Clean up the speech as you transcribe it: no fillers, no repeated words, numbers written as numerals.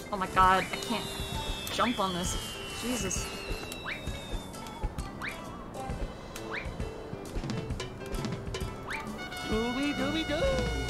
Oh my god, I can't jump on this. Jesus. Dooby dooby doo.